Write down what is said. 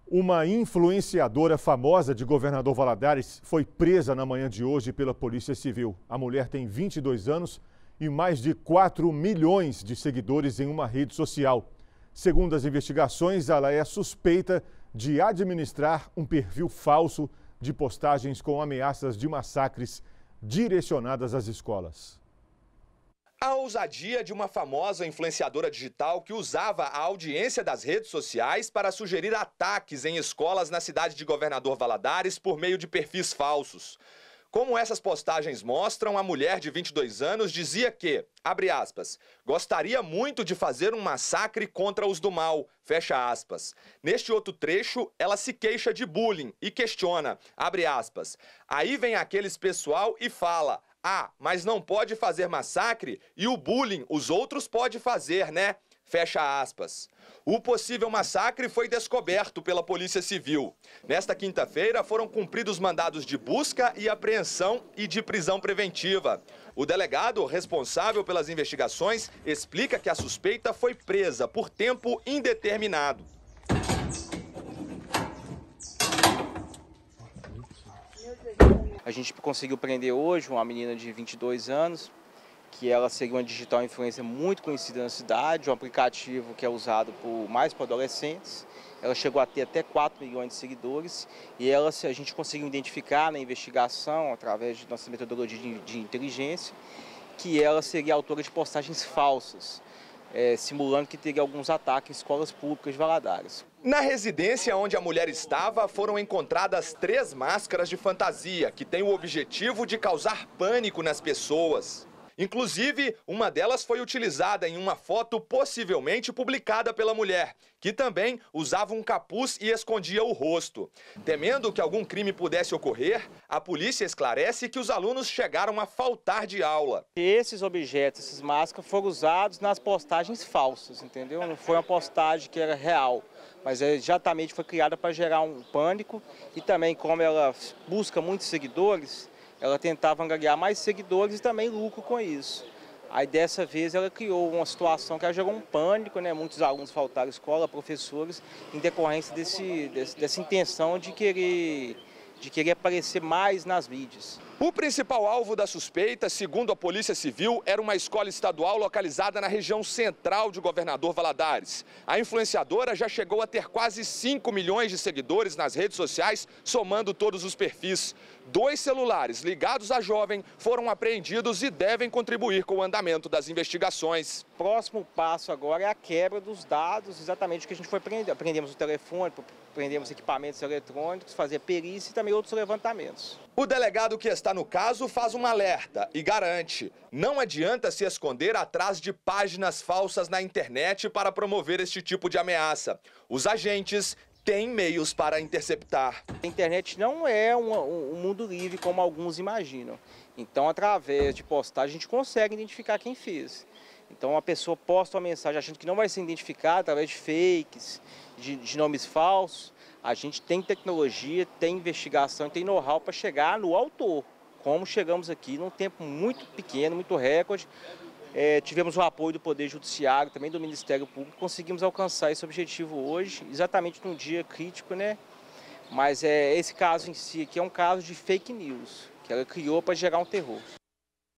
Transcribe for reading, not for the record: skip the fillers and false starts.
Uma influenciadora famosa de Governador Valadares foi presa na manhã de hoje pela Polícia Civil. A mulher tem 22 anos e mais de 4 milhões de seguidores em uma rede social. Segundo as investigações, ela é suspeita de administrar um perfil falso de postagens com ameaças de massacres direcionadas às escolas. A ousadia de uma famosa influenciadora digital que usava a audiência das redes sociais para sugerir ataques em escolas na cidade de Governador Valadares por meio de perfis falsos. Como essas postagens mostram, a mulher de 22 anos dizia que, abre aspas, gostaria muito de fazer um massacre contra os do mal, fecha aspas. Neste outro trecho, ela se queixa de bullying e questiona, abre aspas, aí vem aqueles pessoal e fala, ah, mas não pode fazer massacre e o bullying os outros pode fazer, né? Fecha aspas. O possível massacre foi descoberto pela Polícia Civil. Nesta quinta-feira foram cumpridos mandados de busca e apreensão e de prisão preventiva. O delegado responsável pelas investigações explica que a suspeita foi presa por tempo indeterminado. A gente conseguiu prender hoje uma menina de 22 anos, que ela seria uma digital influencer muito conhecida na cidade, um aplicativo que é usado mais por adolescentes. Ela chegou a ter até 4 milhões de seguidores e a gente conseguiu identificar na investigação, através de nossa metodologia de inteligência, que ela seria autora de postagens falsas, simulando que teria alguns ataques em escolas públicas de Valadares. Na residência onde a mulher estava, foram encontradas 3 máscaras de fantasia, que têm o objetivo de causar pânico nas pessoas. Inclusive, uma delas foi utilizada em uma foto possivelmente publicada pela mulher, que também usava um capuz e escondia o rosto. Temendo que algum crime pudesse ocorrer, a polícia esclarece que os alunos chegaram a faltar de aula. Esses objetos, essas máscaras, foram usados nas postagens falsas, entendeu? Não foi uma postagem que era real, mas exatamente foi criada para gerar um pânico e também, como ela busca muitos seguidores, ela tentava angariar mais seguidores e também lucro com isso. Aí dessa vez ela criou uma situação que ela gerou um pânico, né? Muitos alunos faltaram à escola, professores, em decorrência dessa intenção de querer aparecer mais nas mídias. O principal alvo da suspeita, segundo a Polícia Civil, era uma escola estadual localizada na região central de Governador Valadares. A influenciadora já chegou a ter quase 5 milhões de seguidores nas redes sociais, somando todos os perfis. 2 celulares ligados à jovem foram apreendidos e devem contribuir com o andamento das investigações. O próximo passo agora é a quebra dos dados, exatamente o que a gente foi prender. Aprendemos o telefone, prendemos equipamentos eletrônicos, fazer perícia e também outros levantamentos. O delegado que está no caso faz um alerta e garante: não adianta se esconder atrás de páginas falsas na internet para promover este tipo de ameaça. Os agentes têm meios para interceptar. A internet não é um mundo livre como alguns imaginam. Então, através de postagem, a gente consegue identificar quem fez. Então, a pessoa posta uma mensagem achando que não vai ser identificada através de fakes, de nomes falsos. A gente tem tecnologia, tem investigação, tem know-how para chegar no autor. Como chegamos aqui num tempo muito pequeno, muito recorde. Tivemos o apoio do Poder Judiciário, também do Ministério Público, conseguimos alcançar esse objetivo hoje, exatamente num dia crítico, né? Mas esse caso em si aqui é um caso de fake news, que ela criou para gerar um terror.